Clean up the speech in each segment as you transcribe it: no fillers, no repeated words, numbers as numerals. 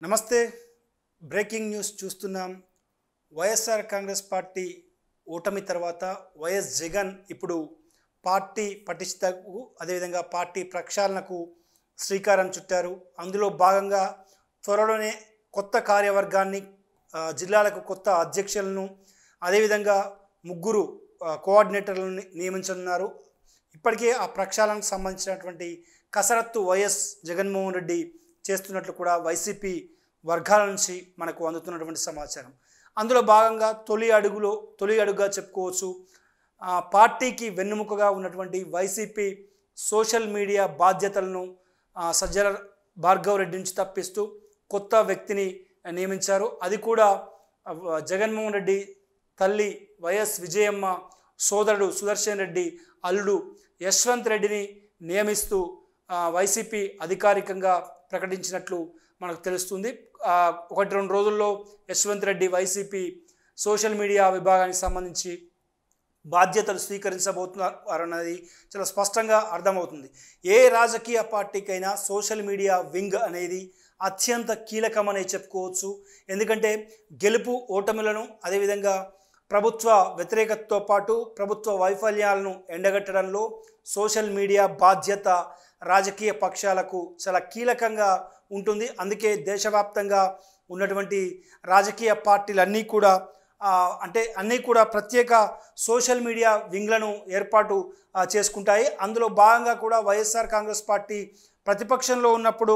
నమస్తే. Breaking news చూస్తున్నాం. YSR Congress party ఓటమి తర్వాత వైఎస్ జగన్ ఇప్పుడు పార్టీ పటిష్టకు అదేవిధంగా పార్టీ ప్రక్షాళనకు శ్రీకారం చుట్టారు. అందులో భాగంగా త్వరలోనే కొత్త కార్యవర్గాన్ని, జిల్లాలకు కొత్త అధ్యక్షులను, అదేవిధంగా ముగ్గురు కోఆర్డినేటర్లను నియమించనున్నారు. ఇప్పటికే ఆ ప్రక్షాళనకు సంబంధించినటువంటి కసరత్తు వైఎస్ జగన్మోహన్ రెడ్డి చేస్తున్నట్లు కూడా వైసీపీ వర్గాల నుంచి మనకు అందుతున్నటువంటి సమాచారం. అందులో భాగంగా తొలి అడుగుగా చెప్పుకోవచ్చు. పార్టీకి వెన్నుముకగా ఉన్నటువంటి వైసీపీ సోషల్ మీడియా బాధ్యతలను సజ్జల భార్గవ్ రెడ్డి నుంచి తప్పిస్తూ కొత్త వ్యక్తిని నియమించారు. అది కూడా జగన్మోహన్ రెడ్డి తల్లి వైఎస్ విజయమ్మ సోదరుడు సుదర్శన్ రెడ్డి అల్లుడు యశ్వంత్ రెడ్డిని నియమిస్తూ వైసీపీ అధికారికంగా ప్రకటించినట్లు మనకు తెలుస్తుంది. 1-2 రోజుల్లో యశ్వంత్ రెడ్డి వైసీపీ సోషల్ మీడియా విభాగానికి సంబంధించి బాధ్యతలు స్వీకరించబోతున్నారన్నది చాలా స్పష్టంగా అర్థమవుతుంది. ఏ రాజకీయ పార్టీకైనా సోషల్ మీడియా వింగ్ అనేది అత్యంత కీలకమనే చెప్పుకోవచ్చు. ఎందుకంటే గెలుపు ఓటములను, అదేవిధంగా ప్రభుత్వ వ్యతిరేకతతో పాటు ప్రభుత్వ వైఫల్యాలను ఎండగట్టడంలో సోషల్ మీడియా బాధ్యత రాజకీయ పక్షాలకు చాలా కీలకంగా ఉంటుంది. అందుకే దేశవ్యాప్తంగా ఉన్నటువంటి రాజకీయ పార్టీలన్నీ కూడా అన్నీ కూడా ప్రత్యేక సోషల్ మీడియా వింగ్లను ఏర్పాటు చేసుకుంటాయి. అందులో భాగంగా కూడా వైఎస్ఆర్ కాంగ్రెస్ పార్టీ ప్రతిపక్షంలో ఉన్నప్పుడు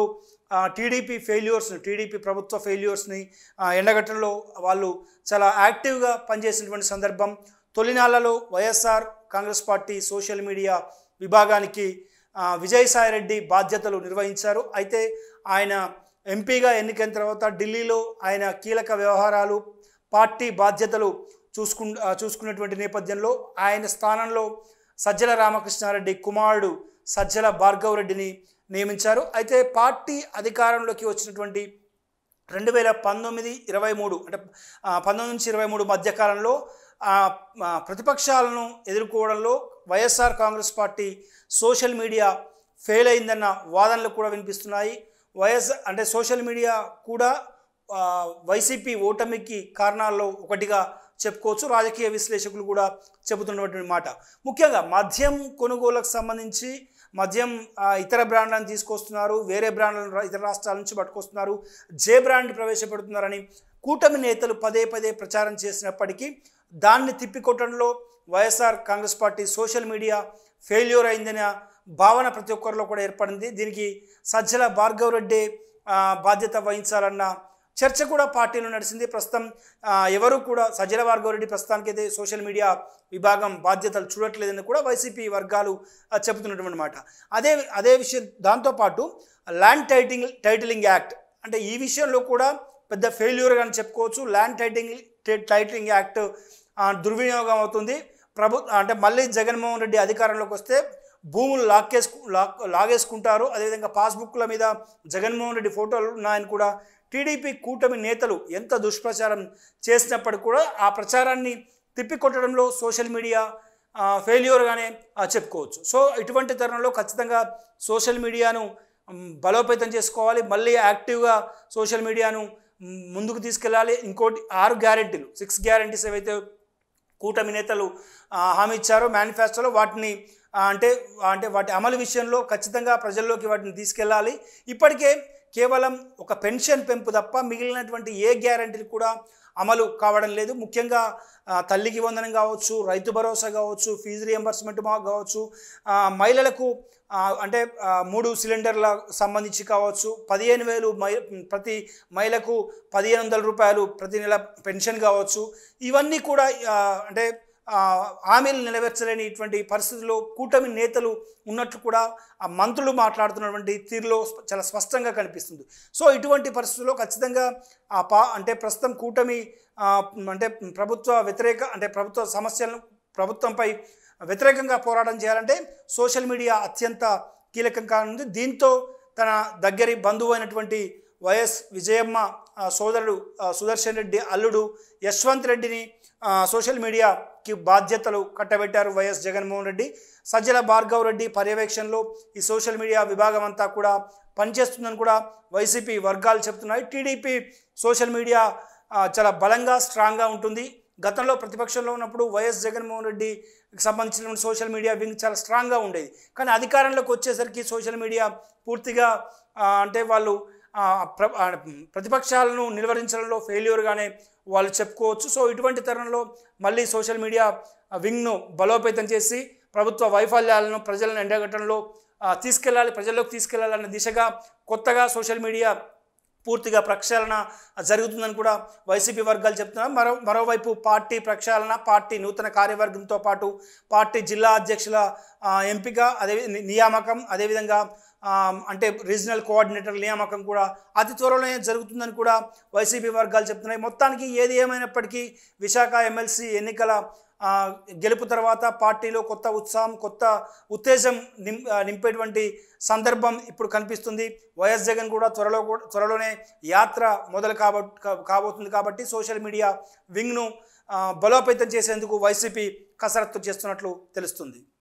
టీడీపీ ప్రభుత్వ ఫెయిల్యూర్స్ని ఎండగట్టడంలో వాళ్ళు చాలా యాక్టివ్గా పనిచేసినటువంటి సందర్భం. తొలినాళ్లలో YSR Congress party social media విభాగానికి విజయసాయిరెడ్డి బాధ్యతలు నిర్వహించారు. అయితే ఆయన ఎంపీగా ఎన్నికైన తర్వాత ఢిల్లీలో ఆయన కీలక వ్యవహారాలు, పార్టీ బాధ్యతలు చూసుకున్నటువంటి నేపథ్యంలో ఆయన స్థానంలో సజ్జల రామకృష్ణారెడ్డి కుమారుడు సజ్జల భార్గవ్ రెడ్డిని నియమించారు. అయితే పార్టీ అధికారంలోకి వచ్చినటువంటి 2019-23 అంటే 19-23 మధ్యకాలంలో ప్రతిపక్షాలను ఎదుర్కోవడంలో YSR Congress party social media fail అయిందన్న వాదనలు కూడా వినిపిస్తున్నాయి. సోషల్ మీడియా కూడా వైసీపీ ఓటమికి కారణాల్లో ఒకటిగా చెప్పుకోవచ్చు. రాజకీయ విశ్లేషకులు కూడా చెబుతున్నటువంటి మాట. ముఖ్యంగా మద్యం కొనుగోలుకు సంబంధించి మద్యం ఇతర బ్రాండ్లను తీసుకొస్తున్నారు, వేరే బ్రాండ్లను ఇతర రాష్ట్రాల నుంచి పట్టుకొస్తున్నారు, బ్రాండ్ ప్రవేశపెడుతున్నారని కూటమి నేతలు పదే ప్రచారం చేసినప్పటికీ దాన్ని తిప్పికొట్టడంలో YSR Congress party social media failure అయిందనే భావన ప్రతి ఒక్కరిలో కూడా ఏర్పడింది. దీనికి సజ్జల భార్గవ్ రెడ్డి బాధ్యత వహించాలన్న చర్చ కూడా పార్టీలో నడిచింది. ప్రస్తుతం ఎవరు కూడా సజ్జల భార్గవ్ రెడ్డి ప్రస్తుతానికైతే సోషల్ మీడియా విభాగం బాధ్యతలు చూడట్లేదని కూడా వైసీపీ వర్గాలు చెబుతున్నటువంటి మాట. అదే విషయం. దాంతోపాటు ల్యాండ్ టైటిలింగ్ యాక్ట్ అంటే ఈ విషయంలో కూడా పెద్ద ఫెయిల్యూర్గా చెప్పుకోవచ్చు. ల్యాండ్ టైటిలింగ్ యాక్ట్ దుర్వినియోగం అవుతుంది. అంటే మళ్ళీ జగన్మోహన్ రెడ్డి అధికారంలోకి వస్తే భూములు లాగేసుకుంటారు. అదేవిధంగా పాస్బుక్ల మీద జగన్మోహన్ రెడ్డి ఫోటోలు ఉన్నాయని కూడా టీడీపీ కూటమి నేతలు ఎంత దుష్ప్రచారం చేసినప్పటికీ కూడా ఆ ప్రచారాన్ని తిప్పికొట్టడంలో సోషల్ మీడియా ఫెయిల్యూర్గానే చెప్పుకోవచ్చు. సో ఇటువంటి తరుణంలో ఖచ్చితంగా సోషల్ మీడియాను బలోపేతం చేసుకోవాలి. మళ్ళీ యాక్టివ్గా సోషల్ మీడియాను ముందుకు తీసుకెళ్ళాలి. ఇంకోటి 6 గ్యారెంటీస్ ఏవైతే కూటమి నేతలు హామీ ఇచ్చారో మేనిఫెస్టోలో వాటిని వాటి అమలు విషయంలో ఖచ్చితంగా ప్రజల్లోకి వాటిని తీసుకెళ్ళాలి. ఇప్పటికే కేవలం ఒక పెన్షన్ పెంపు తప్ప మిగిలినటువంటి ఏ గ్యారెంటీలు కూడా అమలు కావడం లేదు. ముఖ్యంగా తల్లికి వందనం కావచ్చు, రైతు భరోసా కావచ్చు, ఫీజు రియంబర్స్మెంట్ కావచ్చు, మహిళలకు 3 సిలిండర్ల సంబంధించి కావచ్చు, 15,000 ప్రతి మహిళకు 1,500 రూపాయలు ప్రతి నెల పెన్షన్ కావచ్చు. ఇవన్నీ కూడా హామీలు నెరవేర్చలేనిటువంటి పరిస్థితుల్లో కూటమి నేతలు ఉన్నట్లు కూడా ఆ మంత్రులు మాట్లాడుతున్నటువంటి తీరులో చాలా స్పష్టంగా కనిపిస్తుంది. సో ఇటువంటి పరిస్థితుల్లో ఖచ్చితంగా ప్రస్తుతం కూటమి ప్రభుత్వ సమస్యలను ప్రభుత్వంపై వ్యతిరేకంగా పోరాటం చేయాలంటే సోషల్ మీడియా అత్యంత కీలకంగా ఉంది. దీంతో తన దగ్గరి బంధువు అయినటువంటి వైఎస్ విజయమ్మ సోదరుడు సుదర్శన్ రెడ్డి అల్లుడు యశ్వంత్ రెడ్డిని సోషల్ మీడియాకి బాధ్యతలు కట్టబెట్టారు వైఎస్ జగన్మోహన్ రెడ్డి. సజ్జల భార్గవ్ రెడ్డి పర్యవేక్షణలో ఈ సోషల్ మీడియా విభాగం అంతా కూడా పనిచేస్తుందని కూడా వైసీపీ వర్గాలు చెప్తున్నాయి. టీడీపీ సోషల్ మీడియా చాలా బలంగా స్ట్రాంగ్గా ఉంటుంది. గతంలో ప్రతిపక్షంలో ఉన్నప్పుడు వైఎస్ జగన్మోహన్ రెడ్డికి సంబంధించిన సోషల్ మీడియా వింగ్ చాలా స్ట్రాంగ్గా ఉండేది. కానీ అధికారంలోకి వచ్చేసరికి సోషల్ మీడియా పూర్తిగా అంటే వాళ్ళు ప్రతిపక్షాలను నిర్వహించడంలో ఫెయిల్యూర్గానే వాళ్ళు చెప్పుకోవచ్చు. సో ఇటువంటి తరుణంలో మళ్ళీ సోషల్ మీడియా వింగ్ను బలోపేతం చేసి ప్రభుత్వ వైఫల్యాలను ప్రజలను ఎండగట్టడంలో ప్రజల్లోకి తీసుకెళ్లాలన్న దిశగా కొత్తగా సోషల్ మీడియా పూర్తిగా ప్రక్షాళన జరుగుతుందని కూడా వైసీపీ వర్గాలు చెప్తున్నారు. మరోవైపు పార్టీ ప్రక్షాళన, పార్టీ నూతన కార్యవర్గంతో పాటు పార్టీ జిల్లా అధ్యక్షుల ఎంపిక, నియామకం, అదేవిధంగా అంటే రీజనల్ కోఆర్డినేటర్ నియామకం కూడా అతి త్వరలోనే జరుగుతుందని కూడా వైసీపీ వర్గాలు చెప్తున్నాయి. మొత్తానికి ఏది ఏమైనప్పటికీ విశాఖ ఎమ్మెల్సీ ఎన్నికల గెలుపు తర్వాత పార్టీలో కొత్త ఉత్సాహం, కొత్త ఉత్తేజం నింపేటువంటి సందర్భం ఇప్పుడు కనిపిస్తుంది. వైఎస్ జగన్ కూడా త్వరలోనే యాత్ర మొదలు కాబోతుంది. కాబట్టి సోషల్ మీడియా వింగ్ను బలోపేతం చేసేందుకు వైసీపీ కసరత్తు చేస్తున్నట్లు తెలుస్తుంది.